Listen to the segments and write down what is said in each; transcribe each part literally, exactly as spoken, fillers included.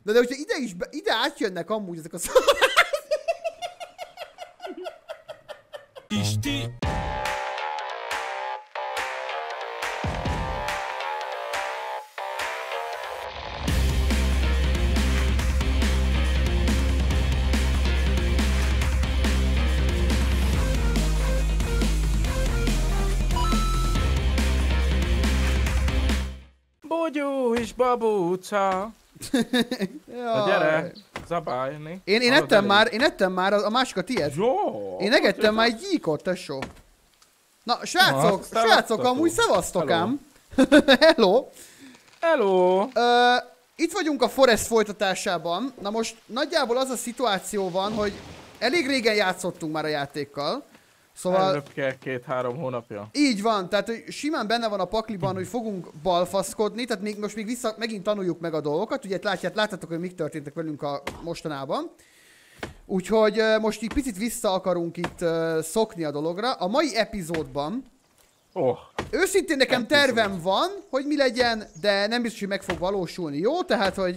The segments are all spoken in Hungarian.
De, de hogyha ide is, be, ide átjönnek amúgy ezek a szó... Isti! Bogyó és babóca. Na gyere, zabálni. Én, én ettem már, én ettem már, a másik a tiéd. Jó. Én egettem már egy gyíkot, tesó. Na, srácok, Na, srácok, amúgy szevasztok ám. Hello. Hello. Ö, itt vagyunk a Forest folytatásában. Na most nagyjából az a szituáció van, hogy elég régen játszottunk már a játékkal. Szóval... Előbb kell két-három hónapja. Így van, tehát hogy simán benne van a pakliban, hogy fogunk balfaszkodni, tehát még, most még vissza, megint tanuljuk meg a dolgokat. Ugye látját, láttátok, hogy mik történtek velünk a mostanában. Úgyhogy uh, most így picit vissza akarunk itt uh, szokni a dologra. A mai epizódban Oh. őszintén nekem Epizód. tervem van, hogy mi legyen, de nem biztos, hogy meg fog valósulni. Jó? Tehát, hogy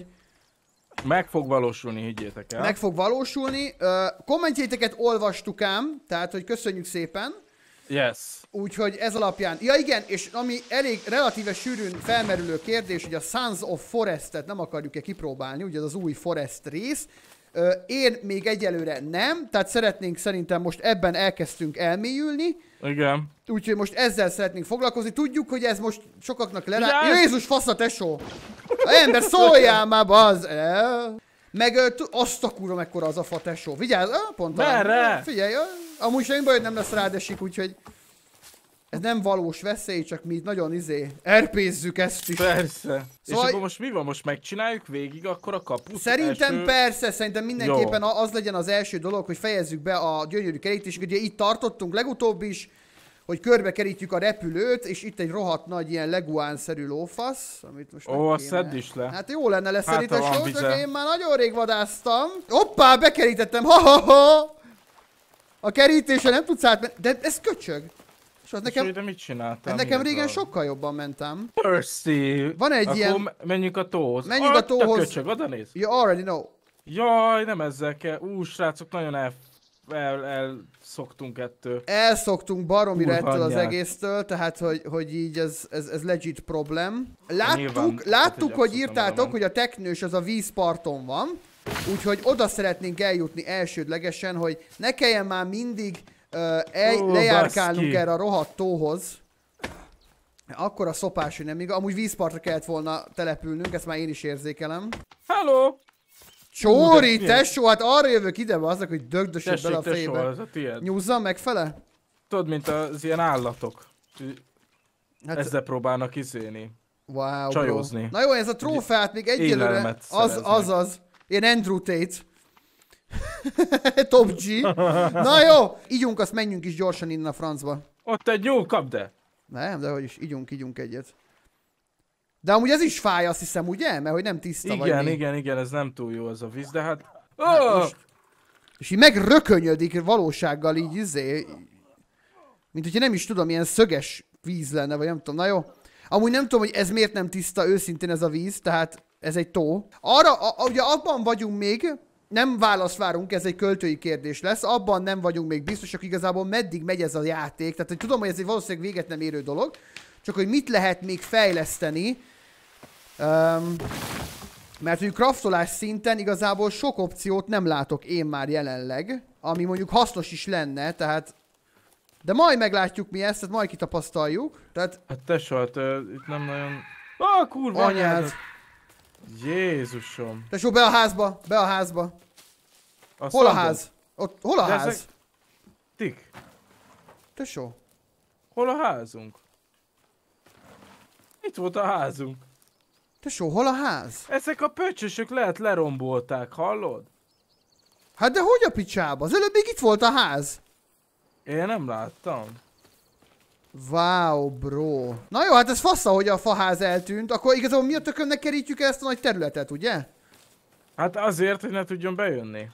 Meg fog valósulni, higgyétek el. meg fog valósulni. Uh, kommentjéteket olvastuk ám, tehát, hogy köszönjük szépen. Yes. Úgyhogy ez alapján... Ja igen, és ami elég relatíve sűrűn felmerülő kérdés, hogy a Sons of Forest-et nem akarjuk-e kipróbálni, ugye az az új Forest rész. Ö, én még egyelőre nem, tehát szeretnénk szerintem most ebben elkezdtünk elmélyülni. Igen. Úgyhogy most ezzel szeretnénk foglalkozni. Tudjuk, hogy ez most sokaknak lerá... Yes! Jézus fasz a tesó! A ember szóljál már, bazd! Meg ö, azt a kurva mekkora az a fa tesó. Vigyázz, ö, pont Merre? Figyelj, ö, amúgy semmi baj, hogy nem lesz rádesik, úgyhogy... Ez nem valós veszély, csak mi itt nagyon izé erpézzük ezt is. Persze. Szóval... És akkor most mi van? Most megcsináljuk végig akkor a kaput? Szerintem első... persze, szerintem mindenképpen Jó. az legyen az első dolog, hogy fejezzük be a gyönyörű kerítést. Ugye itt tartottunk legutóbb is, hogy körbe kerítjük a repülőt, és itt egy rohadt nagy ilyen leguán-szerű lófasz, amit most Ó, azt szedd is le. Hát jó lenne lesz Hát, szerintem, ha van csak vize. én már nagyon rég vadásztam. Hoppá, bekerítettem, ha-ha-ha! A kerítése nem tudsz átmenni, de ez köcsög. És az nekem, De mit csináltál? ez nekem Mi ez régen a- sokkal jobban mentem. Thirsty. Van egy akkor ilyen- menjünk a tóhoz. Menjünk a Ott tóhoz. köcsög, oda néz. You already know. Jaj, nem ezzel kell. Ú, srácok, nagyon el, el, elszoktunk ettől. Elszoktunk baromira Kurva ettől az anyját. egésztől, tehát hogy, hogy így ez, ez, ez legit problem. Láttuk, Nyilván, láttuk hát, hogy hogy írtátok, abszolút hogy a teknős az a vízparton van, úgyhogy oda szeretnénk eljutni elsődlegesen, hogy ne kelljen már mindig uh, el, Ó, lejárkálnunk baszki. erre a rohadt tóhoz. Akkor a szopás, hogy nem igaz. Amúgy vízpartra kellett volna települnünk, ezt már én is érzékelem. Hello! Csóri, Ú, de milyen- tesó, hát arra jövök ide, azok, hogy dögdösöd Tessék, bele a tesó, fejbe. ez a tiéd. Nyúzzam megfele? Tudod, mint az ilyen állatok. Hát, Ezzel próbálnak izéni. wow, csajozni. bro. Na jó, ez a trófeát még egyelőre, élelmet az, szerezni. az az. Ilyen Andrew Tate. Top G. Na jó, ígyunk, azt menjünk is gyorsan innen a francba. Ott egy nyúl, kapd el! Nem, de hogy is, ígyunk, ígyunk egyet. De amúgy ez is fáj, azt hiszem, ugye? Mert hogy nem tiszta vagy Igen, mi. igen, igen, ez nem túl jó az a víz, de hát... Hát Oh! most- És így megrökönyödik valósággal így izé. Mint hogyha nem is tudom, ilyen szöges víz lenne, vagy nem tudom. Na jó. Amúgy nem tudom, hogy ez miért nem tiszta őszintén ez a víz, tehát ez egy tó. Arra, a, ugye abban vagyunk még, nem választ várunk, ez egy költői kérdés lesz, abban nem vagyunk még biztosak igazából meddig megy ez a játék, tehát hogy tudom, hogy ez egy valószínűleg véget nem érő dolog, csak hogy mit lehet még fejleszteni, um, mert hogy craftolás szinten igazából sok opciót nem látok én már jelenleg, ami mondjuk hasznos is lenne, tehát de majd meglátjuk mi ezt, tehát majd kitapasztaljuk, tehát Hát tesó, hát uh, itt nem nagyon... Ah, kurva anyád. anyád! Jézusom! Tesó, be a házba, be a házba. A Hol a szandon? ház? Ott, hol a De ház? ezek- Tik, Tesó. hol a házunk? Itt volt a házunk. Tesó, hol a ház? Ezek a pöcsösök lehet lerombolták, hallod? Hát de hogy a picsába? Az előbb még itt volt a ház. Én nem láttam. Wow, bro. Na jó, hát ez fasza, hogy a faház eltűnt. Akkor igazából mi a tökönnek kerítjük el ezt a nagy területet, ugye? Hát azért, hogy ne tudjon bejönni.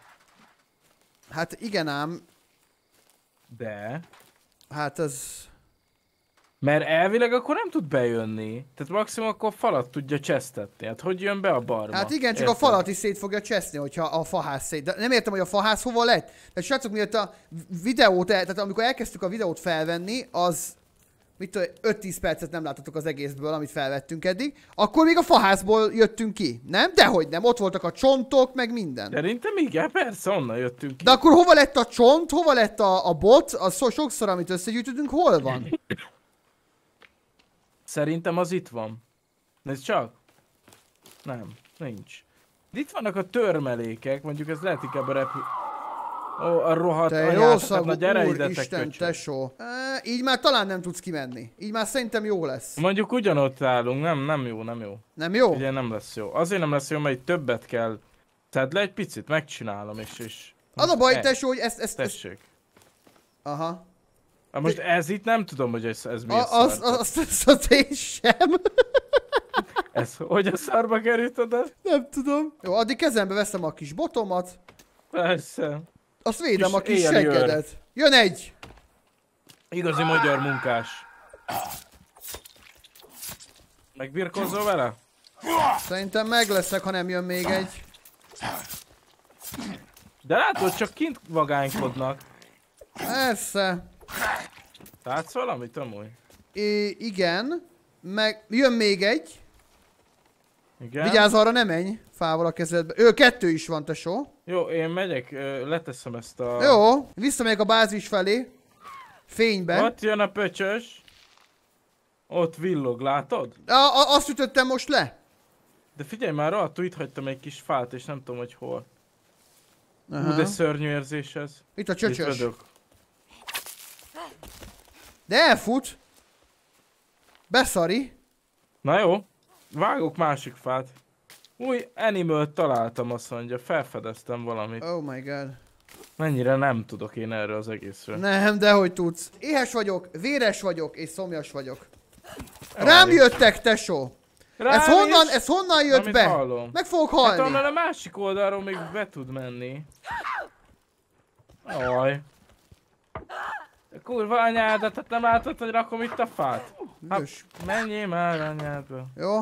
Hát igen ám. De... Hát ez... Mert elvileg akkor nem tud bejönni. Tehát maximum akkor falat tudja csesztetni. Hát hogy jön be a barma? Hát igen, csak Érted? a falat is szét fogja cseszni, hogyha a faház szét. De nem értem, hogy a faház hova lett. Tehát srácok, miatt a videót, el, tehát amikor elkezdtük a videót felvenni, az mit tudom, öt-tíz percet nem láthatok az egészből, amit felvettünk eddig. Akkor még a faházból jöttünk ki, nem? Dehogy nem, ott voltak a csontok, meg minden. Szerintem igen, persze, onnan jöttünk ki. De akkor hova lett a csont, hova lett a, a bot, az so, sokszor, amit összegyűjtöttünk, hol van? Szerintem az itt van. Nézd csak. Nem, nincs. Itt vannak a törmelékek, mondjuk ez lehet inkább a repül... Ó, a rohadt Te jó anyát, szagú, na gyere ide, te úristen, köcsög. tesó. E, így már talán nem tudsz kimenni. Így már szerintem jó lesz. Mondjuk ugyanott állunk, nem, nem jó, nem jó. Nem jó? Ugye nem lesz jó. Azért nem lesz jó, mert itt többet kell. Tehát le egy picit, megcsinálom és is. Az a baj, E, tesó, hogy ezt... ezt, ezt... Tessék. Aha. Hát most ez itt nem tudom, hogy ez, ez mi A, a az, szar. az, az, az, az én sem. Ez hogy a szarba került oda? Nem tudom. Jó, addig kezembe veszem a kis botomat. Persze. Azt védem Kis a kis éjjeli őr. seggedet. Jön egy! Igazi magyar munkás. Megbirkózol vele? Szerintem meg leszek, ha nem jön még egy. De látod, csak kint vagánykodnak. Persze. Látsz valamit amúgy? I igen. Meg jön még egy. Igen? Vigyázz, arra ne menj. Fával a kezedbe. Ő, kettő is van, tesó. Jó, én megyek, ö, leteszem ezt a... Jó. Visszamegyek a bázis felé. Fénybe. Ott jön a pöcsös. Ott villog, látod? A, a, azt ütöttem most le. De figyelj már, rohadtul itt hagytam egy kis fát, és nem tudom, hogy hol. Aha. Hú, de szörnyű érzés ez. Itt a Itt csöcsös. vagyok. De elfut. Beszari. Na jó, vágok másik fát. Új animal találtam, azt mondja, felfedeztem valamit. Oh my god. Mennyire nem tudok én erről az egészről. Nem, de hogy tudsz. Éhes vagyok, véres vagyok és szomjas vagyok. Rám jöttek, tesó. Rám Ez honnan, is? ez honnan jött Amit be? hallom. Meg fogok Hát halni. onnan a másik oldalról még be tud menni. Aj. Kurva anyádat, hát nem látod, hogy rakom itt a fát? Hát, Üdös. menjél már anyádba. Jó.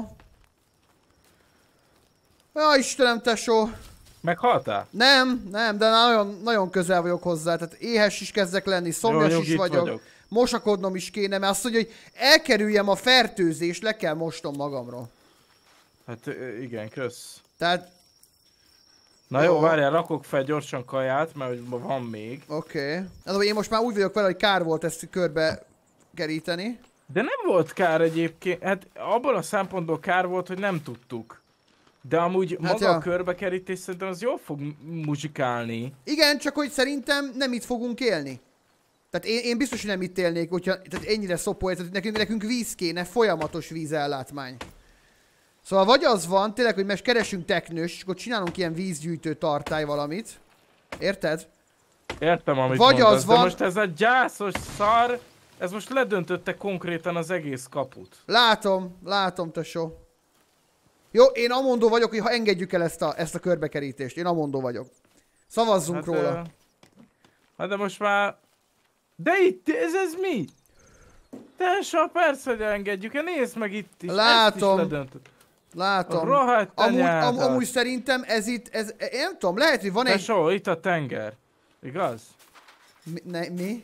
Ja, Istenem, tesó. Meghaltál? Nem, nem, de nagyon, nagyon közel vagyok hozzá. Tehát éhes is kezdek lenni, szomjas Jó, is itt vagyok. vagyok. Mosakodnom is kéne, mert azt mondja, hogy elkerüljem a fertőzést, le kell mostom magamról. Hát ö, igen, kösz. Tehát, Na jó, Jó. várjál, rakok fel gyorsan kaját, mert hogy van még. oké. Okay. Én most már úgy vagyok vele, hogy kár volt ezt körbe keríteni. De nem volt kár egyébként, hát abban a szempontból kár volt, hogy nem tudtuk. De amúgy Hát maga ja. a körbekerítés szerintem az jól fog muzsikálni. Igen, csak hogy szerintem nem itt fogunk élni. Tehát én, én biztos, hogy nem itt élnék, hogyha tehát ennyire szopó, tehát nekünk, nekünk víz kéne, folyamatos vízellátmány. Szóval vagy az van, tényleg, hogy most keresünk teknős, és akkor csinálunk ilyen vízgyűjtő tartály valamit. Érted? Értem, amit Vagy mondasz, az van- de most ez a gyászos szar, ez most ledöntötte konkrétan az egész kaput. Látom, látom, tesó. Jó, én amondó vagyok, hogy ha engedjük el ezt a, ezt a körbekerítést. Én amondó vagyok. Szavazzunk Hát, róla. ö, hát de most már... De itt, ez, ez mi? Tesó, persze, hogy engedjük el, nézd meg itt is, Látom. ezt is ledöntött. Látom. Rohadt Amúgy, am, anyádat. amúgy szerintem ez itt, ez, én nem tudom, lehet, hogy van egy... Tesó, itt a tenger. Igaz? Mi? Ne, mi?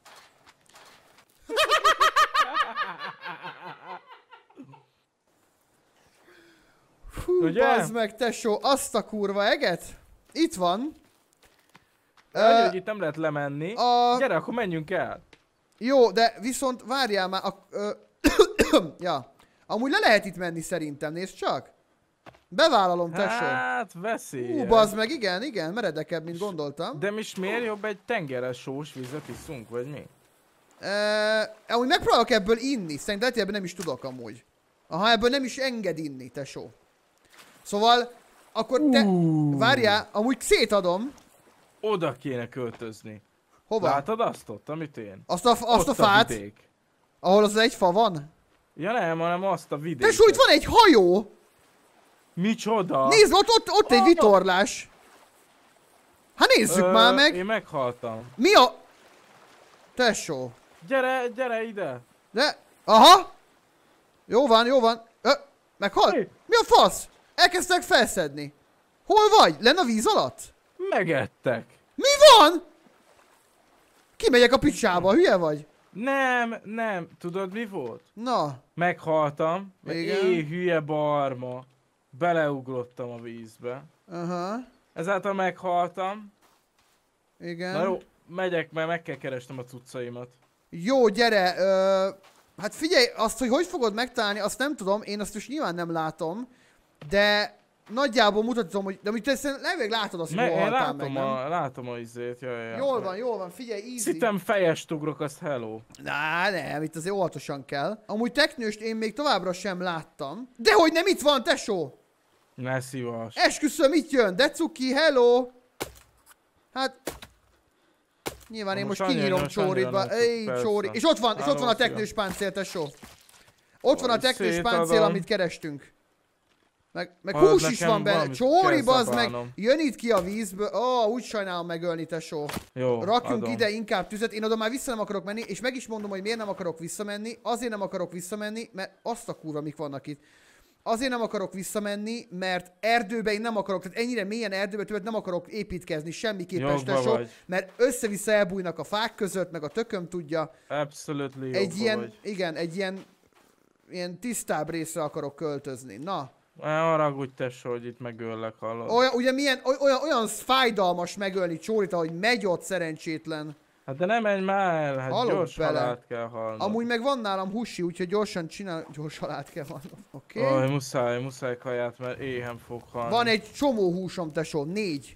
Hú, Ugye? bazd meg, tesó, azt a kurva eget? Itt van. Annyi, Ö, hogy itt nem lehet lemenni. a... Gyere, akkor menjünk el. Jó, de viszont várjál már, a... Ö, ja. Amúgy le lehet itt menni szerintem, nézd csak. Bevállalom, tesó. Hát, veszélyes. Hú, bazd meg, igen, igen, meredekebb, mint gondoltam. De most miért jobb egy tengeres sós vizet iszunk, vagy mi? Uh, amúgy megpróbálok ebből inni, szerintem lehet, hogy ebből nem is tudok amúgy. Aha, ebből nem is enged inni, tesó. Szóval, akkor te... Uh. Várjál, amúgy szétadom. Oda kéne költözni. Hova? Látod azt ott, amit én? Azt a, azt ott a fát, vidék. ahol az egy fa van. Ja nem, hanem azt a vidéket. Tesó, itt van egy hajó! Micsoda? Nézd, ott, ott, ott egy Ah. vitorlás. Hát nézzük Ö, már meg. Én meghaltam. Mi a... Tesó. Gyere, gyere ide. De... Aha! Jó van, jó van. Ö, meghalt? Mi? Mi a fasz? Elkezdtek felszedni. Hol vagy? Lenn a víz alatt? Megettek. Mi van? Kimegyek a picsába, hülye vagy? Nem, nem. Tudod mi volt? Na. Meghaltam. Mert Igen. éj, hülye barma. Beleugrottam a vízbe. Aha. Ezáltal meghaltam. Igen. Na jó, megyek, mert meg kell keresnem a cuccaimat. Jó, gyere. Ö, hát figyelj, azt, hogy hogy fogod megtalálni, azt nem tudom. Én azt is nyilván nem látom. De nagyjából mutatom, hogy... De amit te levél látod azt, hogy Me hol én haltál látom meg, nem? a, látom a izét, jaj, jaj. Jól van, jól van, figyelj, easy. Szitem fejest ugrok, azt hello. Á, nem, itt azért óvatosan kell. Amúgy teknőst én még továbbra sem láttam. Dehogy nem itt van, tesó! Ne szívas. Esküszöm, itt jön, Decuki, hello! Hát... Nyilván Na én most most annyira, kinyírom most annyira csóridba. nem Ej, tudok, csóri. persze. És ott van, és ott van a Állom, teknős páncél, tesó. Ott van a Aj, teknős szétadom. páncél, amit kerestünk. Meg, meg Hallod, hús is nekem van benne. valamit Csóri, kell bazd meg! zabálnom. Jön itt ki a vízből. Ó, úgy sajnálom megölni, tesó. Jó, Rakjunk adom. ide inkább tüzet, én oda már vissza nem akarok menni, és meg is mondom, hogy miért nem akarok visszamenni. Azért nem akarok visszamenni, mert azt a kurva, mik vannak itt. Azért nem akarok visszamenni, mert erdőbe én nem akarok, tehát ennyire mélyen erdőbe többet nem akarok építkezni semmiképpen, Jogba tesó, vagy. mert össze-vissza elbújnak a fák között, meg a tököm tudja. Absolutely Egy jogba ilyen, vagy. igen, egy ilyen, ilyen tisztább részre akarok költözni. Na, Ne haragudj, tesó, hogy itt megöllek, hallod? olyan, ugye milyen, oly- olyan, olyan fájdalmas megölni Csórit, ahogy megy ott szerencsétlen. Hát de nem menj már el, hát Halok gyors bele. halált kell halnod. Amúgy meg van nálam husi, úgyhogy gyorsan csinál, gyors halált kell vannom. Oké? Okay? Aj, muszáj, muszáj kaját, mert éhen fog halni. Van egy csomó húsom, tesó, négy.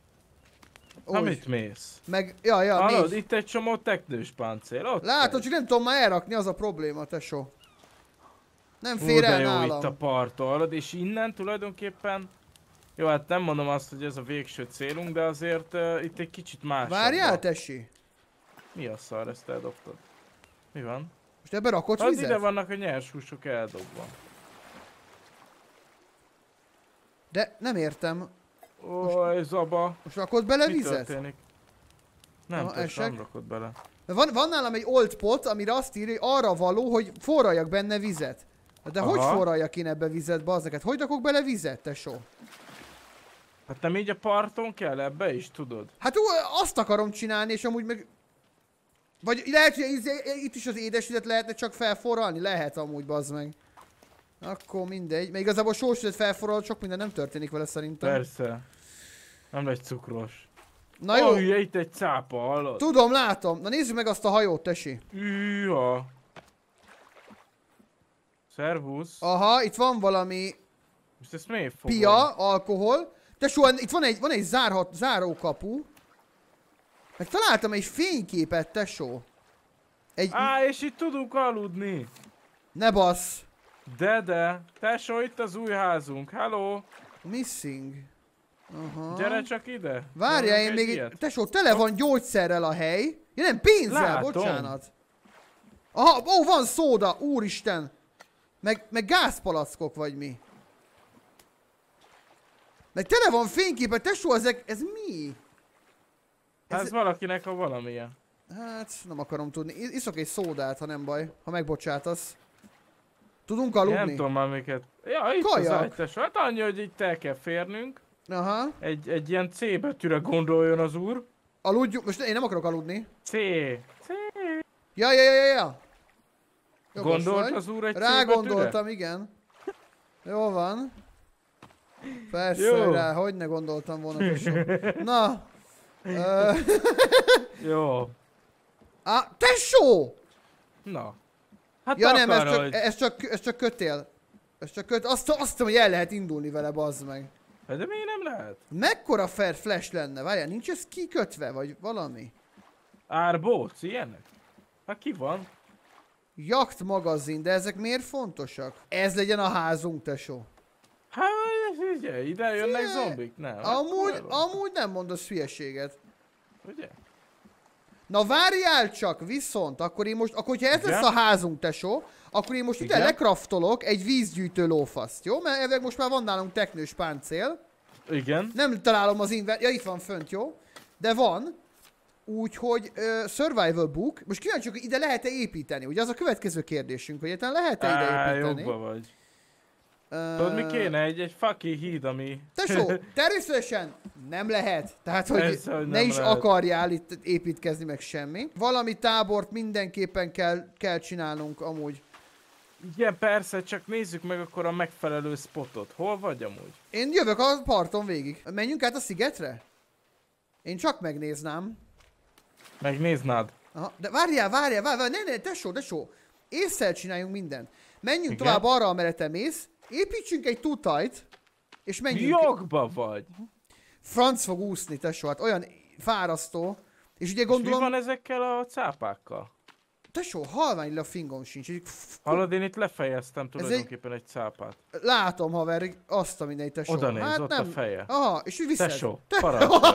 Na Úgy. mit mész? Meg, ja, ja, Hallod, négy. itt egy csomó teknős páncél, ott Látod, egy. csak nem tudom már elrakni, az a probléma, tesó. Nem Hú, fér de el jó nálam. itt a parton, hallod, és innen tulajdonképpen... Jó, hát nem mondom azt, hogy ez a végső célunk, de azért uh, itt egy kicsit más. Várjál, tesi. Mi a szar, ezt eldobtad? Mi van? Most ebbe rakod Hát vizet? ide vannak a nyers húsok eldobva. De nem értem. Oj, Zaba. Most rakod bele Mi vizet? történik? Nem, Na, te esek. nem rakod bele. Van, van nálam egy old pot, amire azt írja, hogy arra való, hogy forraljak benne vizet. De Aha. hogy forraljak én ebbe vizet, bazdeket? Hogy rakok bele vizet, tesó? Hát nem így a parton kell, ebbe is tudod? Hát ú, azt akarom csinálni, és amúgy meg... Vagy lehet, hogy izé- itt is az édesvizet lehetne csak felforralni? Lehet amúgy, bazd meg. Akkor mindegy. Mert igazából sósvizet felforral, sok minden nem történik vele szerintem. Persze. Nem lesz cukros. Na jó, Ó, hülye, itt egy cápa, hallod? tudom, látom. Na nézzük meg azt a hajót, tesi. Hűha. Szervusz. Aha, itt van valami Most ezt miért fogom? pia, alkohol. Tesó, itt van egy, van egy zárhat, zárókapu. Meg találtam egy fényképet, tesó. Egy... Á, és itt tudunk aludni. Ne bassz. De, de. Tesó, itt az új házunk. Hello. Missing. Aha. Gyere csak ide. Várjál, én Nyomjunk még... egy Egy... ilyet. Tesó, tele van gyógyszerrel a hely. Ja nem, pénzzel, Látom. bocsánat. Aha, ó, van szóda, úristen. Meg, meg gázpalackok vagy mi. Meg tele van fényképek, tesó, ezek, ez mi? Ez, Ez- ez valakinek a valamilyen. Hát, nem akarom tudni. I- Iszok egy szódát, ha nem baj. Ha megbocsátasz. Tudunk aludni? Én nem tudom már miket. Ja, itt Kajak. az ágytesó. Hát annyi, hogy itt el kell férnünk. Aha. Egy, egy ilyen C betűre gondoljon az úr. Aludjunk. Most én nem akarok aludni. C. C. Ja, ja, ja, ja, ja. Jogos Gondolt vagy. az úr egy C Rá betűre? gondoltam, igen. Jó van. Persze, Jó. hogy rá, hogy ne gondoltam volna, tesó. Na. Ö... Jó. Á, tesó! Na. Hát Ja nem, ez akarod. csak, ez csak, ez csak kötél. Ez csak köt... Azt, azt hiszem, hogy el lehet indulni vele, bazd meg. Hát de miért nem lehet? Mekkora fair flash lenne? Várjál, nincs ez kikötve, vagy valami? Árbóc, ilyenek? Hát ki van? Jakt magazin, de ezek miért fontosak? Ez legyen a házunk, tesó. Hát, ugye, ide jönnek Figyelj, zombik? Nem. hát Amúgy, nem. amúgy nem mondasz hülyeséget. Ugye? Na várjál csak, viszont, akkor én most, akkor hogyha ez Igen? lesz a házunk, tesó, akkor én most ide Igen? lekraftolok egy vízgyűjtő lófaszt, jó? Mert ezek most már van nálunk teknős páncél. Igen. Nem találom az inver... Ja, itt van fönt, jó? De van. Úgyhogy uh, survival book. Most kíváncsiak, hogy ide lehet-e építeni? Ugye az a következő kérdésünk, hogy egyáltalán lehet-e ide Á, építeni? jobba vagy. Uh, Tudod mi kéne? Egy, egy fucking híd, ami... Tesó, természetesen nem lehet. Tehát, hogy Persze, hogy ne nem is lehet. akarjál itt építkezni meg semmi. Valami tábort mindenképpen kell, kell csinálnunk amúgy. Igen, persze, csak nézzük meg akkor a megfelelő spotot. Hol vagy amúgy? Én jövök a parton végig. Menjünk át a szigetre? Én csak megnéznám. Megnéznád. Aha, de várjál, várjál, várjál, ne, ne, tesó, tesó. Ésszel csináljunk mindent. Menjünk Igen? tovább arra, amerre te mész. Építsünk egy tutajt. És menjünk. Jogba vagy! Franc fog úszni, tesó, hát olyan fárasztó. És ugye És gondolom... mi van ezekkel a cápákkal? Tesó, halvány le a fingom sincs. Így... Hallod, én itt lefejeztem tulajdonképpen egy... egy cápát. Látom, haver, azt a mindegy, tesó. Oda néz, hát ott nem... a feje. Aha, és úgy viszed. Tesó, Te... parancsol.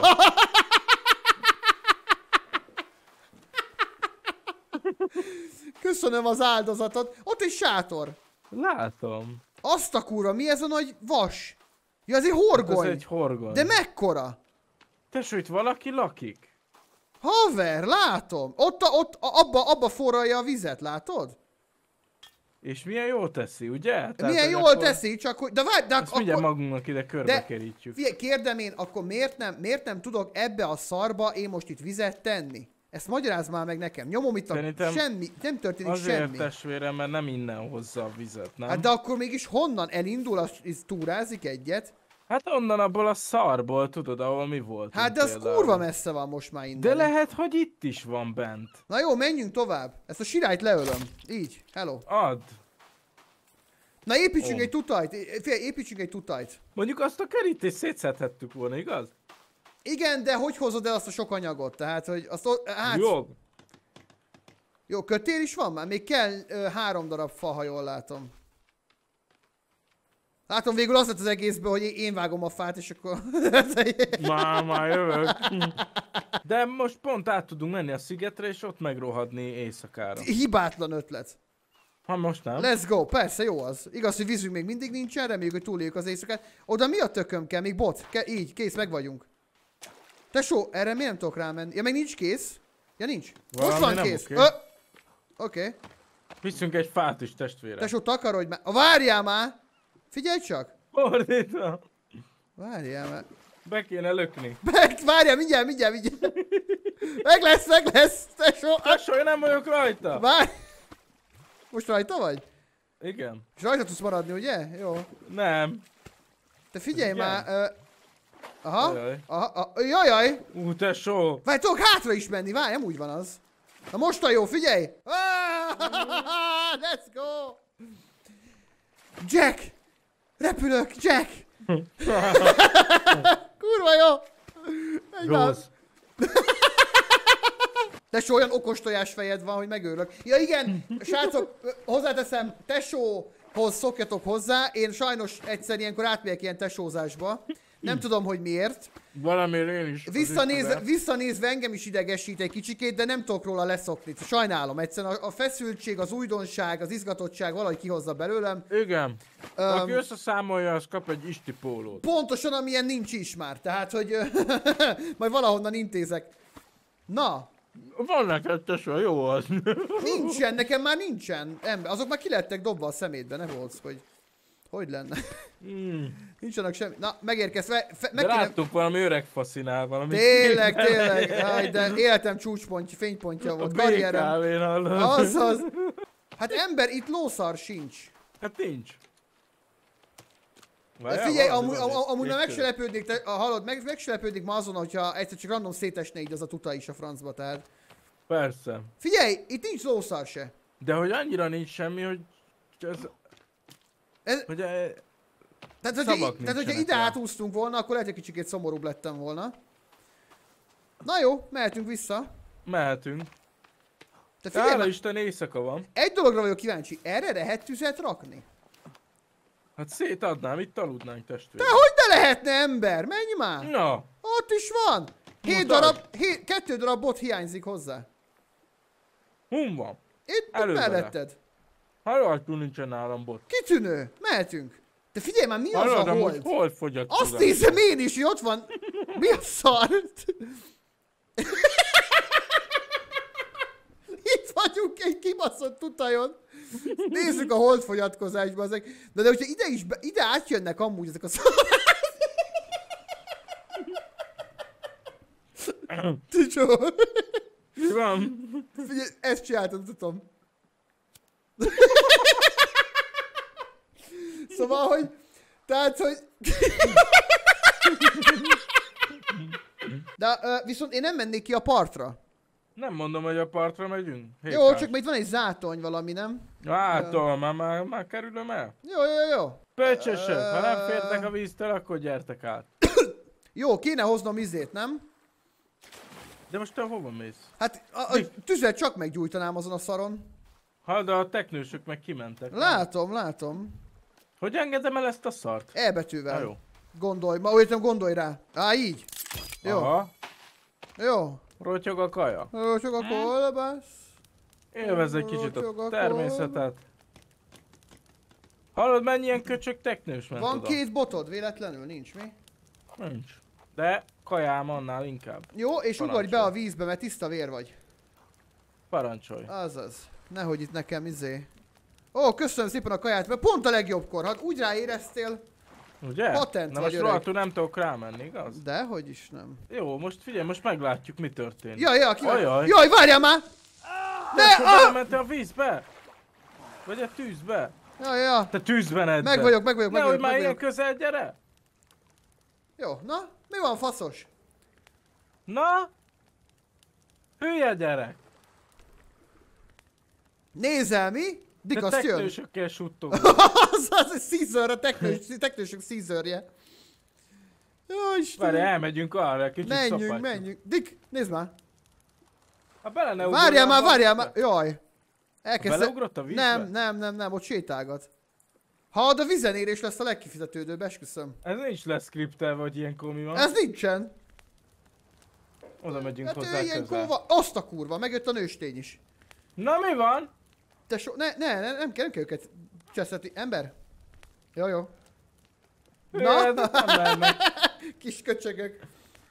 Köszönöm az áldozatot. Ott egy sátor. Látom. Azt a kurva, mi ez a nagy vas? Ja, ez egy horgony. Ez egy horgony. De mekkora? Tesó, itt valaki lakik? Haver, látom. Ott, a, ott a, abba, abba forralja a vizet, látod? És milyen jól teszi, ugye? Tehát, Milyen hogy jól akkor... teszi, csak hogy... De várj, de Ezt akkor... mindjárt magunknak ide körbe De- kerítjük. Figyelj, kérdem én, akkor miért nem, miért nem tudok ebbe a szarba én most itt vizet tenni? Ezt magyarázd már meg nekem. Nyomom itt a... Szerintem Semmi, nem történik Azért semmi. testvérem, mert nem innen hozza a vizet, nem? Hát de akkor mégis honnan elindul, az, az túrázik egyet? Hát onnan abból a szarból, tudod, ahol mi volt. Hát de az kurva messze van most már innen. De lehet, hogy itt is van bent. Na jó, menjünk tovább. Ezt a sirályt leölöm. Így, hello. Add. Na építsünk Ó. egy tutajt. Figyelj, építsünk egy tutajt. Mondjuk azt a kerítést szétszedhettük volna, igaz? Igen, de hogy hozod el azt a sok anyagot? Tehát, hogy azt... o- Hát, jó. Jó. jó, kötél is van már? Még kell ö, három darab fa, ha jól látom. Látom, végül az lett az egészből, hogy én vágom a fát, és akkor... Már, már jövök. De most pont át tudunk menni a szigetre, és ott megrohadni éjszakára. Hibátlan ötlet. Ha most nem. Let's go, persze, jó az. Igaz, hogy vízünk még mindig nincsen, reméljük, hogy túléljük az éjszakát. Oda mi a tököm kell? Még bot? Ke így, kész, meg vagyunk. Tesó, erre miért nem tudok rámenni? Ja, meg nincs kész? Ja, nincs. Valami Most van nem kész. oké. Oké. Okay. Viszünk egy fát is, testvére. Tesó, takarodj már. Várjál már! Figyelj csak! Fordítva. Várjál már. Be kéne lökni. Meg, várjál, mindjárt, mindjárt, mindjárt. Meg lesz, meg lesz, tesó. Tesó, én nem vagyok rajta. Várj. Most rajta vagy? Igen. És rajta tudsz maradni, ugye? Jó. Nem. Te figyelj Igen. már. Ö... Aha. Jaj. Aha. aha. Jajjaj. Ú, tesó. Várj, tudok hátra is menni, várj, nem úgy van az. Na most a jó, figyelj! Ah, let's go! Jack! Repülök, Jack! Kurva jó! Egy már. Rossz. Tesó, olyan okos tojásfejed van, hogy megőrök. Ja igen, srácok, hozzáteszem, tesóhoz szokjatok hozzá. Én sajnos egyszer ilyenkor átmegyek ilyen tesózásba. Nem tudom, hogy miért. Valamiért én is. Visszanézve, visszanézve engem is idegesít egy kicsikét, de nem tudok róla leszokni. Sajnálom, egyszerűen a, a feszültség, az újdonság, az izgatottság valahogy kihozza belőlem. Igen. Um, Aki összeszámolja, az kap egy isti pólót. Pontosan, amilyen nincs is már, tehát, hogy majd valahonnan intézek. Na, Van neked tesó, jó az. nincsen, nekem már nincsen. Ember, azok már ki lettek dobva a szemétbe, ne volsz, hogy... Hogy lenne? Mm. Nincsenek semmi. Na, megérkezve. Fe, De meg kéne... láttuk valami öreg faszinál valami. Tényleg, tényleg. Aj, de életem csúcspontja, fénypontja volt. Karrierem. bé ká vén hallod. Azaz. Hát ember, itt lószar sincs. Hát nincs. De Várjál, figyelj, valami amúgy, van am, itt. amúgy Itt meg jön. se lepődnék, te, a, hallod, meg, meg se lepődnék ma azon, hogyha egyszer csak random szétesne így az a tuta is a francba, tehát. Persze. Figyelj, itt nincs lószar se. De hogy annyira nincs semmi, hogy... Ez... Ez, Hogy... eh, tehát, hogyha, szavak i- tehát, hogyha nincsenek ide rá. átúztunk volna, akkor lehet, hogy kicsikét szomorúbb lettem volna. Na jó, mehetünk vissza. Mehetünk. Te figyelj, Hála már, Isten éjszaka van. egy dologra vagyok kíváncsi, erre lehet tüzet rakni? Hát szétadnám, itt aludnánk testvér. De hogy ne lehetne ember? Menj már! Na, Ott is van! Hét Mutasd. darab, hét, kettő darab bot hiányzik hozzá. hun van. Itt Előre. melletted. Hallottul nincsen nálam bot. Kitűnő, mehetünk. De figyelj már, mi az Hallod, a amúgy hold? hol fogyott? Azt tudom. nézem én is, hogy ott van. Mi a szar? vagyunk egy kibaszott utajon. Nézzük a holdfogyatkozásba ezek. De, de hogyha ide is, be, ide átjönnek amúgy ezek a szarák. Ticsó. Mi van? Figyelj, ezt csináltam, tudom. Szóval, hogy... Tehát, hogy... De uh, viszont én nem mennék ki a partra. Nem mondom, hogy a partra megyünk. Hétás. Jó, csak még itt van egy zátony valami, nem? Látom, uh, már, már, már kerülöm el. Jó, jó, jó. Pöcsösök, uh, ha nem fértek a víztől, akkor gyertek át. Jó, kéne hoznom izét, nem? De most te hova mész? Hát a, a tüzet csak meggyújtanám azon a szaron. Ha, de a teknősök meg kimentek. Látom, nem? látom. Hogy engedem el ezt a szart? E betűvel. Na jó. Gondolj, ma úgy gondolj rá. Á, így. Jó. Aha. Jó. Rotyog a kaja. Rotyog a kolbász. Élvezz egy kicsit a természetet. Hallod, mennyien köcsög teknős ment Van oda? két botod, véletlenül nincs mi? Nincs. De kajám annál inkább. Jó, és ugorj be a vízbe, mert tiszta vér vagy. Parancsolj. Azaz. Nehogy itt nekem izé. Ó, köszönöm szépen a kaját, mert pont a legjobbkor. Hát úgy ráéreztél. Ugye? Patent Na vagy most öreg. rohadtul nem tudok rámenni, igaz? Dehogy is nem. Jó, most figyelj, most meglátjuk, mi történik. Jaj, jaj, ki vagy? Ajaj. Jaj, várjál már! Ne, ah! ah! Mentél a vízbe? Vagy a tűzbe? Jaj, jaj. Te tűzben edzed. Meg vagyok, meg vagyok, meg Nehogy vagyok, már meg ilyen vagyok. közel gyere. Jó, na, mi van faszos? Na? Hülye gyerek. Nézel mi? Dik, De azt jön. teknősökkel suttog. az az egy Caesar, a teknős, teknősök Caesarje. Jó, Istenem. Várj, elmegyünk arra, kicsit Menjünk, szopatjuk. menjünk. Dik, nézd már. Ha bele ne Várjál ugorjál már, várjál be. már. Jaj. Elkezdte... Beleugrott a vízbe? Nem, nem, nem, nem, ott sétálgat. Ha ad a vizenérés lesz a legkifizetődőbb, esküszöm. Ez nincs leszkriptelve, hogy ilyenkor mi van. Ez nincsen. Oda megyünk Hát ő hozzá ilyenkor közel. van. Azt a kurva, megjött a nőstény is. Na mi van? Te so... Ne, ne, ne, nem kell, nem kell őket csesztetni. Ember? Jó, jó. Na? Hű, ez nem lehetne. Kis köcsögök.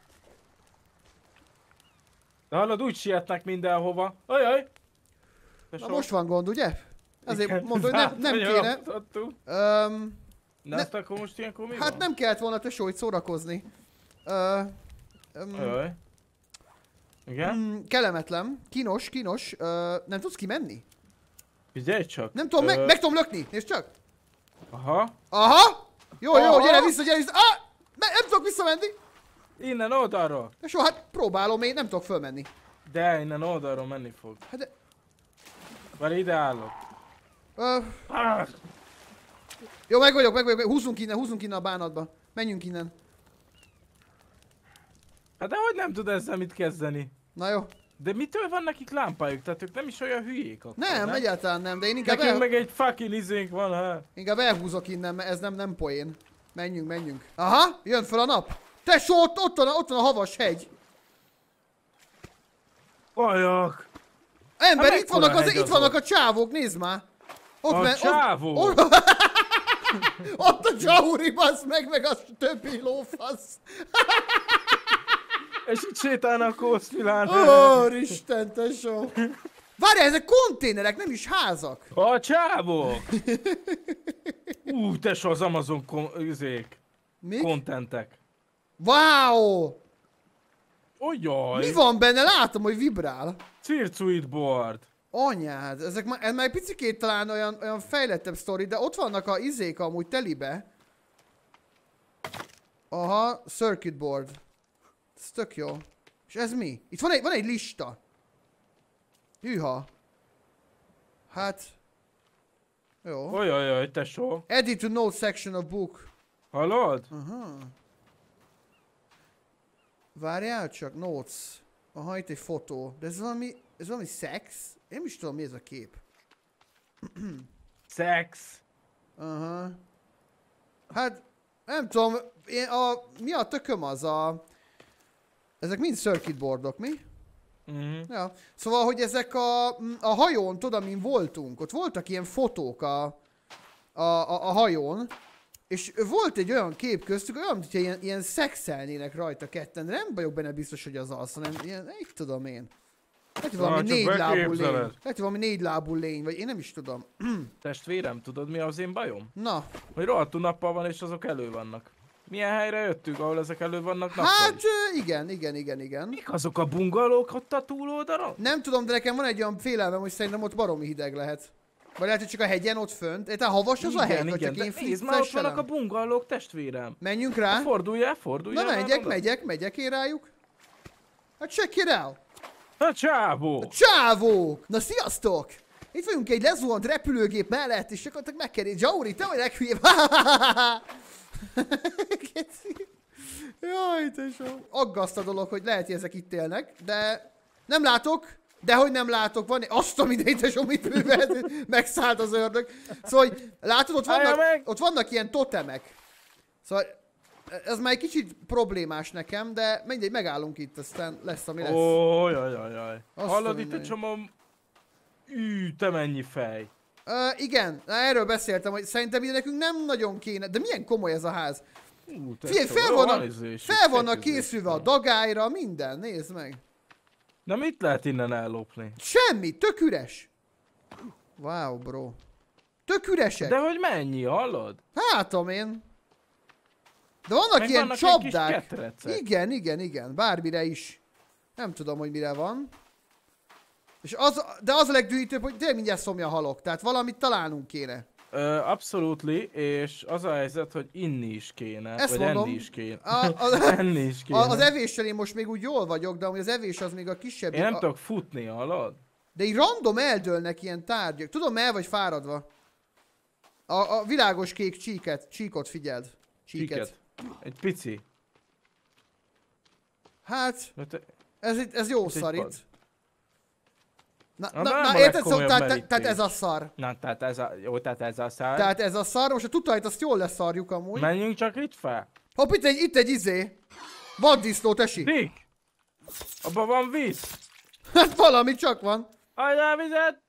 De hallod, úgy sietnek mindenhova. Ajaj! Na most van gond, ugye? Azért Igen, mondod, hogy nem, nem nagyon kéne. raptattuk. Öm, Na Ne- azt akkor most ilyenkor mi hát van? nem kellett volna tesó, hogy szórakozni. Ö, öm, Ajaj. Igen? mm, kellemetlen, kínos, kínos. Ö, nem tudsz kimenni? Figyelj csak. Nem tudom, meg, Ö, meg tudom lökni, nézd csak. Aha. Aha! Jó, jó, Aha. gyere vissza, gyere vissza. Ah! Ne, nem tudok visszamenni. Innen oldalról. Tesó, hát próbálom, én nem tudok fölmenni. De innen oldalról menni fog. Hát de... Várj, ide állok. Ö, Ah! jó, meg vagyok, meg vagyok, húzzunk innen, húzzunk innen a bánatba. Menjünk innen. Hát de hogy nem tud ezzel mit kezdeni? Na jó. De mitől van nekik lámpájuk? Tehát ők nem is olyan hülyék akkor, Nem, egyáltalán nem, de én inkább, Nekünk el, meg egy fucking izénk van, hát. inkább elhúzok innen, mert ez nem, nem poén. Menjünk, menjünk. Aha, jön fel a nap. Tesó, ott, ott, van, a- ott van a havas hegy. Ajak! Ember, Hát itt vannak, mekkora az, hegy itt az vannak ott? a csávók, nézd már. Ott A men- csávó? Ott, ott, ott a Jauri, bassz meg, meg a többi lófasz. És itt sétálnak a Kószmilán. Úristen, tesó. Várjál, ezek konténerek, nem is házak. A csávók! Ú, tesó, az Amazon kom- üzék. Mik? Kontentek. Wow! Ojjaj! Mi van benne? Látom, hogy vibrál. Circuit board. Anyád, ezek már, ez már egy picikét talán olyan, olyan fejlettebb sztori, de ott vannak a izék amúgy telibe. Aha, circuit board. Ez tök jó. És ez mi? Itt van egy, van egy lista. Hűha. Hát. Jó. Ojjajjaj, tesó. Edit to note section of book. Hallod? Aha. Várjál csak, notes. Aha, itt egy fotó. De ez valami, ez valami szex? Én nem is tudom, mi ez a kép. Szex. Aha. Hát, nem tudom, én a, mi a tököm az a... Ezek mind circuit boardok, mi? Mhm. Ja. Szóval, hogy ezek a, a hajón, tudod, amin voltunk, ott voltak ilyen fotók a, a, a, a hajón, és volt egy olyan kép köztük, olyan, mintha ilyen, ilyen szexelnének rajta ketten, de nem vagyok benne biztos, hogy az az, hanem ilyen, így tudom én. Lehet, hogy valami Na, csak négy lábú beképzeled. lény. Lehet, hogy valami négy lábú lény, vagy én nem is tudom. Testvérem, tudod mi az én bajom? Na, Hogy rohadtul nappal van és azok elő vannak. Milyen helyre jöttünk, ahol ezek elő vannak nappal hát is? ö, igen, igen, igen, igen. Mik azok a bungalók ott a túloldalon? Nem tudom, de nekem van egy olyan félelmem, hogy szerintem ott baromi hideg lehet. Vagy lehet, hogy csak a hegyen ott fönt. Tehát havas az a hegy, vagy csak én nézd már, ott vannak a flippesselem. bungalók, testvérem. Menjünk rá. Fordulj el, fordulj Na el. már megyek, oda. megyek, megyek én rájuk. Hát check it out. A csávó! Csávók! Na sziasztok! Itt vagyunk egy lezuhant repülőgép mellett, és akkor meg kell nézni. Zsauri, te vagy leghülyébb! Keci. Jaj, tesó. Aggaszt a dolog, hogy lehet, hogy ezek itt élnek, de nem látok. Dehogy nem látok, van azt a mindegy, tesó, mit művelt, megszállt az ördög. Szóval, hogy látod, ott vannak, ott vannak ilyen totemek. Szóval, ez már egy kicsit problémás nekem, de mindegy, megállunk itt, aztán lesz, ami lesz. Ó, jaj, jaj, jaj. Azt Hallod a itt a mindenit. csomó... Ű, te mennyi fej. Ö, igen, erről beszéltem, hogy szerintem ide nekünk nem nagyon kéne, de milyen komoly ez a ház. Ú, Figyelj, tesó, fel jó, vannak, izés, fel vannak feküzés készülve a van. dagályra, minden, nézd meg. Na mit lehet innen ellopni? Semmi, tök üres. Wow, bro. Tök üresek. De hogy mennyi, hallod? Hátom én. De vannak Meg ilyen vannak ilyen kis csapdák. ketrecek. Igen, igen, igen, bármire is. Nem tudom, hogy mire van. És az, de az a legdűítőbb, hogy tényleg mindjárt szomja halok, tehát valamit találnunk kéne. Ö, abszolútly, és az a helyzet, hogy inni is kéne, Ezt vagy mondom. enni is kéne. A, a, enni is kéne. a, az evéssel én most még úgy jól vagyok, de amúgy az evés az még a kisebb. Én nem a, tudok futni, hallod? De így random eldőlnek ilyen tárgyak. Tudom, el vagy fáradva. A, a világos kék csíket, csíkot figyeld. Csíket. Csiket. Egy pici. Hát, De te- ez, itt- ez jó Ez egy szar pad. itt. Na, Na, na, nem na a érted? Szó, legkomolyabb tehát, tehát merítés. ez a szar. Na, tehát ez a... Jó, tehát ez a szár. Tehát ez a szar. Most a tutajt azt jól leszarjuk amúgy. Menjünk csak itt fel. Hopp, itt egy, itt egy izé. Vaddisznó, tesi. Dick! Abban van víz. Hát valami csak van. Adj el vizet!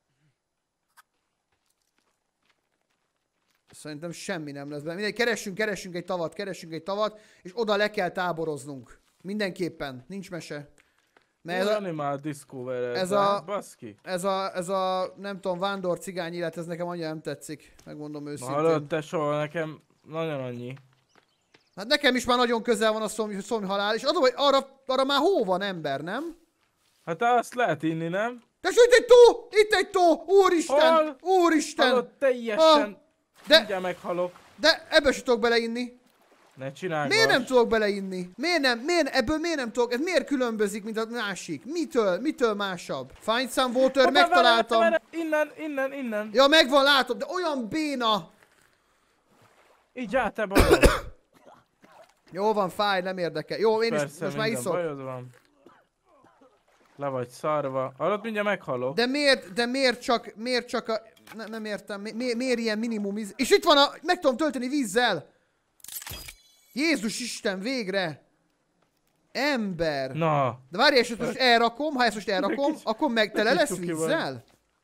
Szerintem semmi nem lesz benne. Mindegy, keressünk, keressünk egy tavat, keressünk egy tavat, és oda le kell táboroznunk. Mindenképpen. Nincs mese. Mert Ez ez a, Animal Discovery. ez a- Baszki. ez a, ez a, nem tudom, vándor cigány élet, ez nekem annyira nem tetszik. Megmondom őszintén. Hallod, te soha nekem nagyon annyi. Hát nekem is már nagyon közel van a szomj, szomj halál, és adom, hogy arra, arra már hó van ember, nem? Hát azt lehet inni, nem? Tesó, itt egy tó! Itt egy tó! Úristen! Hol? Úristen! Hallod, teljesen. De, Mindjárt meghalok. de ebbe se tudok beleinni. Ne csinálj. Miért nem tudok beleinni? Miért nem? Miért, ebből miért nem tudok? Ez miért különbözik, mint a másik? Mitől? Mitől másabb? Find some water, megtaláltam. Innen, innen, innen. Ja, megvan, látom, de olyan béna. Így át te bajod. Jó van, fáj, nem érdekel. Jó, én is Persze, most már minden iszok. bajod van. Le vagy szarva. Hallod, mindjárt meghalok. De miért, de miért csak, miért csak a... Ne, nem értem, mi, miért, miért ilyen minimum víz... És itt van a... Meg tudom tölteni vízzel! Jézus Isten, végre! Ember! Na. De várj, és ezt most elrakom, ha ezt most elrakom, Kicsi- akkor meg tele kicsi lesz cuki vagy. vízzel?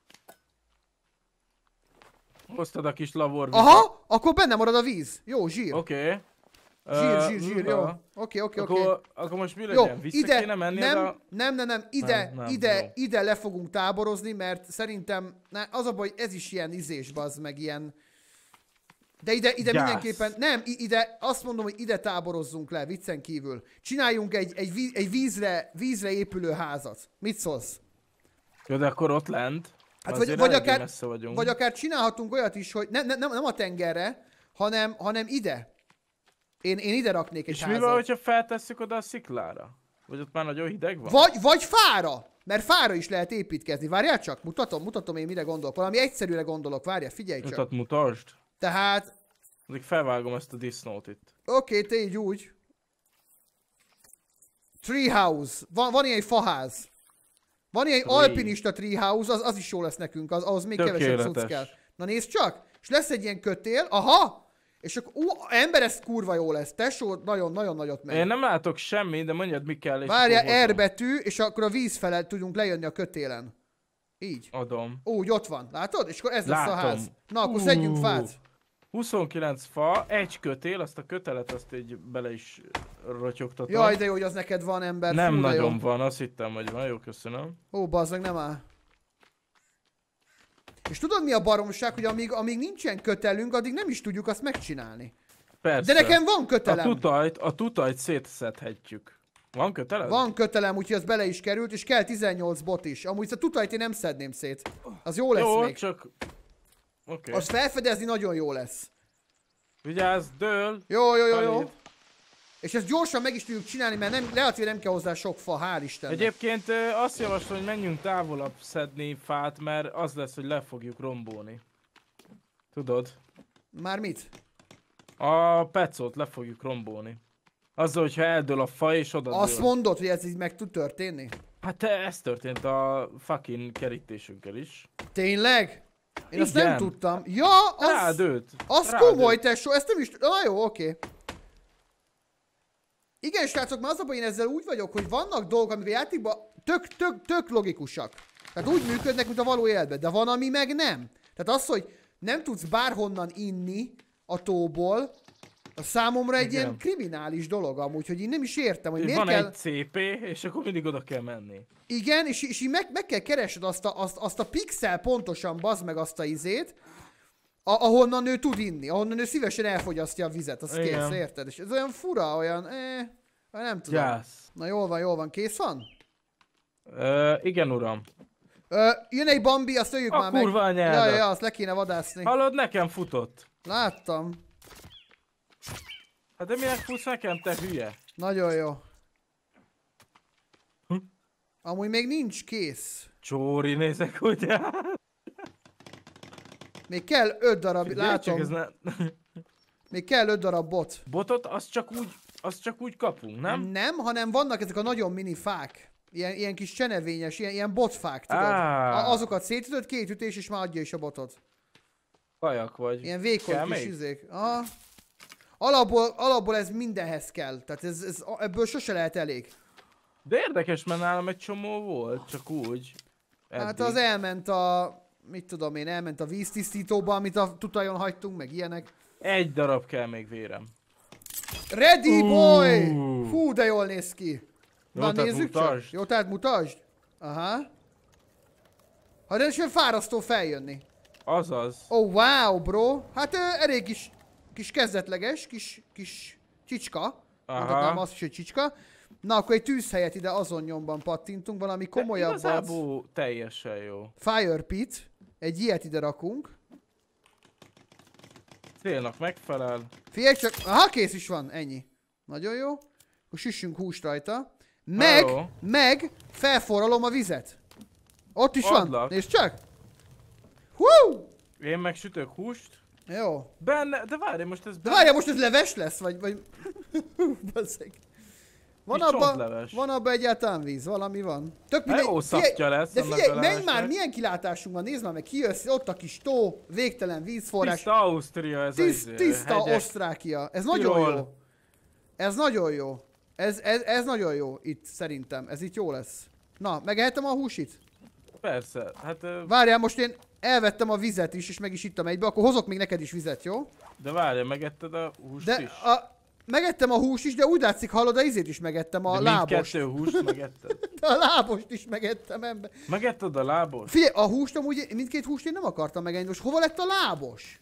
Hoztad a kis lavorvizet. Aha, akkor benne marad a víz. Jó, zsír. Oké. Zsír, Ö, zsír, zsír, na. jó. Oké, oké, oké. Akkor, akkor most mi Jó, legyen? Vissza ide, kéne menni nem, oda? nem, nem, nem, ide, Nem, nem, ide, jó. ide le fogunk táborozni, mert szerintem, ne, az a baj, ez is ilyen izés, bazd meg, ilyen... De ide, ide Gyász. mindenképpen, nem, i- ide, azt mondom, hogy ide táborozzunk le, viccen kívül. Csináljunk egy, egy, víz, egy vízre, vízre épülő házat. Mit szólsz? Jó, de akkor ott lent. Hát Azért vagy, vagy, eléggé akár, messze vagyunk. vagy akár csinálhatunk olyat is, hogy ne, ne, nem, nem a tengerre, hanem, hanem ide. Én, én ide raknék egy És mi házat. van, hogyha feltesszük oda a sziklára? Vagy ott már nagyon hideg van? Vagy, vagy fára! Mert fára is lehet építkezni. Várjál csak, mutatom, mutatom én mire gondolok. Valami egyszerűre gondolok, várjál, figyelj csak. Mutat, mutasd. Tehát, Addig felvágom ezt a disznót itt. oké, te így úgy. Treehouse. Van, van ilyen faház. Van ilyen Tree. alpinista treehouse, az, az is jó lesz nekünk, az, ahhoz még kevesebb Tökéletes. cucc kell. Na nézd csak! És lesz egy ilyen kötél, aha! És akkor, ú, ember, ez kurva jó lesz. Tesó, nagyon-nagyon nagyot megy. Én nem látok semmi, de mondjad mi kell és Várjál, akkor hozom. R betű, és akkor a víz felett tudunk lejönni a kötélen. Így. Adom. Úgy, ott van. Látod? És akkor ez lesz a Látom. ház. Na, akkor Ú. szedjünk fát. huszonkilenc fa, egy kötél, azt a kötelet azt így bele is rotyogtatom. Jaj, de jó, hogy az neked van, ember. Nem Fú, de nagyon jó. van, azt hittem, hogy van. Jó, köszönöm. Ó, bazd meg, nem áll. És tudod mi a baromság, hogy amíg, amíg nincsen kötelünk, addig nem is tudjuk azt megcsinálni. Persze. De nekem van A kötelem. tutajt, a tutajt szétszedhetjük. Van köteled? Van kötelem, úgyhogy az bele is került, és kell tizennyolc bot is. Amúgy a tutajt én nem szedném szét. Az jó lesz Jó, még. csak... Oké. Okay. Azt felfedezni nagyon jó lesz. Vigyázz, dől! Jó, jó, jó, jó. Felét. És ezt gyorsan meg is tudjuk csinálni, mert nem, lehet, hogy nem kell hozzá sok fa, hál' Istennek. Egyébként ö, azt javaslom, hogy menjünk távolabb szedni fát, mert az lesz, hogy le fogjuk rombolni. Tudod? Már mit? A pecót le fogjuk rombolni. Azzal, hogyha eldől a fa és oda Azt dől. mondod, hogy ez így meg tud történni? Hát te, ez történt a fucking kerítésünkkel is. Tényleg? Én azt Igen. nem tudtam. Ja, az, Rádőlt. az Rádőlt. komoly tesó, ezt nem is... Ah, jó, oké. Igen, srácok, már az a baj, én ezzel úgy vagyok, hogy vannak dolgok, amik a játékban tök, tök, tök logikusak. Tehát úgy működnek, mint a való életben, de van, ami meg nem. Tehát az, hogy nem tudsz bárhonnan inni a tóból, a számomra egy Igen. ilyen kriminális dolog amúgy, hogy én nem is értem, hogy miért Van kell... egy cé pé, és akkor mindig oda kell menni. Igen, és, és így meg, meg kell keresed azt a, azt, azt a pixel pontosan, bazd meg azt a izét, a, ahonnan ő tud inni, ahonnan ő szívesen elfogyasztja a vizet, az kész, Igen. érted? És ez olyan fura, olyan, eh, nem tudom. Gyász. Na jól van, jól van, kész van? Ö, igen, uram. Ö, jön egy Bambi, azt öljük A már meg. kurva anyádat. Ja, ja, ja, azt le kéne vadászni. Hallod, nekem futott. Láttam. Hát de minek futsz nekem, te hülye? Nagyon jó. Hm? Amúgy még nincs kész. Csóri, nézek, hogy Még kell öt darab, Figyelj, csak ez látom. ne... Még kell öt darab bot. Botot azt csak úgy, azt csak úgy kapunk, nem? Nem, hanem vannak ezek a nagyon mini fák. Ilyen, ilyen kis csenevényes, ilyen, ilyen botfák, tudod? Á. A, azokat szétütöd, két ütés, és már adja is a botot. Kajak vagy. Ilyen vékony Kell kis még? izék. Aha. Alapból, alapból ez mindenhez kell. Tehát ez, ez, ebből sose lehet elég. De érdekes, mert nálam egy csomó volt, csak úgy. Eddig. Hát az elment a... Mit tudom én, elment a víztisztítóba, amit a tutajon hagytunk, meg ilyenek. Egy darab kell még, vérem. Ready boy! Uh. Fú, de jól néz ki. Jó, Na, tehát nézzük csak. mutasd. Jó, tehát mutasd. Aha. Ha de is olyan fárasztó feljönni. Azaz. Oh, wow, bro. Hát ö, elég kis, kis kezdetleges, kis, kis csicska. Mondhatnám azt is, hogy csicska. Na, akkor egy tűzhelyet ide azon nyomban pattintunk, valami De komolyabbat. igazából teljesen jó. Fire pit. Egy ilyet ide rakunk. Célnak megfelel. Figyelj csak, aha, kész is van, ennyi. Nagyon jó. Akkor süssünk húst rajta. Meg, Hello. meg felforralom a vizet. Ott is van, Adlak. nézd csak. Hú! Én meg sütök húst. Jó. Benne, de várj, most ez De benne... várjál, most ez leves lesz, vagy... vagy... Basszeg. Van Mi abban, csontleves? van abban egyáltalán víz, valami van. Tök Hát jó szapja lesz de annak figyelj, a menj levesnek. már, milyen kilátásunk van, nézd már meg, kijössz, ott a kis tó, végtelen vízforrás. Tiszta Ausztria ez Tiszt, az tiszta hegyek. Osztrákia. Ez nagyon Tirol. jó. Ez nagyon jó. Ez, ez, ez nagyon jó itt, szerintem. Ez itt jó lesz. Na, megehetem a húsit? Persze, hát... ö, Várjál, most én elvettem a vizet is, és meg is ittam egybe, akkor hozok még neked is vizet, jó? De várj, megetted a húst De is? a, megettem a hús is, de úgy látszik, hallod, a izét is megettem, a De lábost. mindkettő húst megetted? De a lábost is megettem, ember. Megetted a lábot? Figyelj, a húst amúgy, mindkét húst én nem akartam megenni, most hova lett a lábos?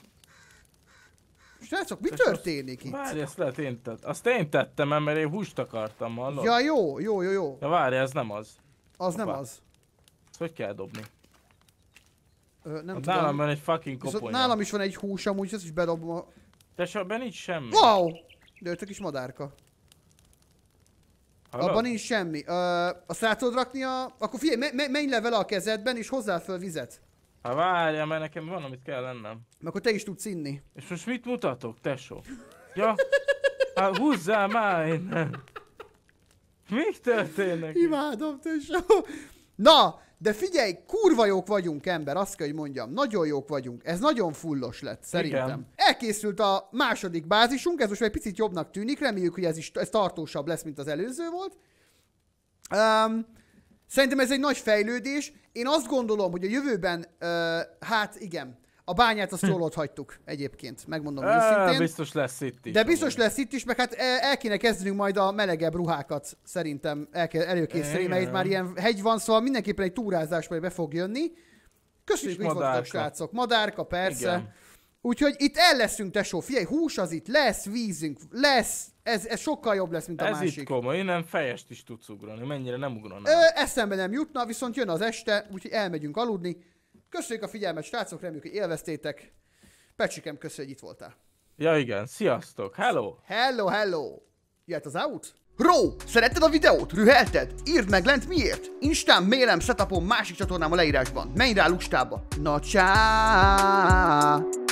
Srácok, mi És történik itt? Várj, ezt lehet én tettem. Azt én tettem, mert én húst akartam, hallod? Ja, jó, jó, jó, jó. Ja, várj, ez nem az. Az nem Hoppá. az. Ezt hogy kell dobni? Ö, nem Ott tudom. nálam van egy fucking Viszont koponya. nálam is van egy hús, amúgy ezt is bedobom a... Tesó, abban nincs semmi. Wow! De ott a kis madárka. Hallod? Abban nincs semmi. Ö, azt rá tudod rakni a... Akkor figyelj, me me menj le vele a kezedben, és hozzá föl vizet. Hát várjál, mert nekem van, amit kell lennem. Mert akkor te is tudsz inni. És most mit mutatok, tesó? Ja? Hát húzzál már innen. Mi történnek? Imádom, tesó. Na, de figyelj, kurva jók vagyunk, ember, azt kell, hogy mondjam. Nagyon jók vagyunk. Ez nagyon fullos lett, szerintem. Igen. Elkészült a második bázisunk, ez most egy picit jobbnak tűnik, reméljük, hogy ez is ez tartósabb lesz, mint az előző volt. Um, szerintem ez egy nagy fejlődés. Én azt gondolom, hogy a jövőben, uh, hát igen, A bányát azt jól ott hagytuk egyébként, megmondom Á, őszintén. biztos lesz itt is. De biztos lesz itt is, meg hát el kéne kezdenünk majd a melegebb ruhákat szerintem el kell előkészíteni, mert itt már ilyen hegy van, szóval mindenképpen egy túrázás majd be fog jönni. Köszönjük, hogy itt voltatok, srácok. Madárka, persze. Igen. Úgyhogy itt el leszünk, tesó. Figyelj, hús az itt, lesz vízünk, lesz. Ez, ez sokkal jobb lesz, mint a ez másik. Ez itt komoly, innen fejest is tudsz ugrani, mennyire nem ugranál. Ö, eszembe nem jutna, viszont jön az este, úgyhogy elmegyünk aludni. Köszönjük a figyelmet, srácok, reméljük, hogy élveztétek. Pecsikem, köszönjük, hogy itt voltál. Ja igen, sziasztok, hello! Hello, hello! Jöhet az out? Ró, szeretted a videót? Rühelted? Írd meg lent miért? Instán, mailem, setupom, másik csatornám a leírásban. Menj rá lustába. Na csá!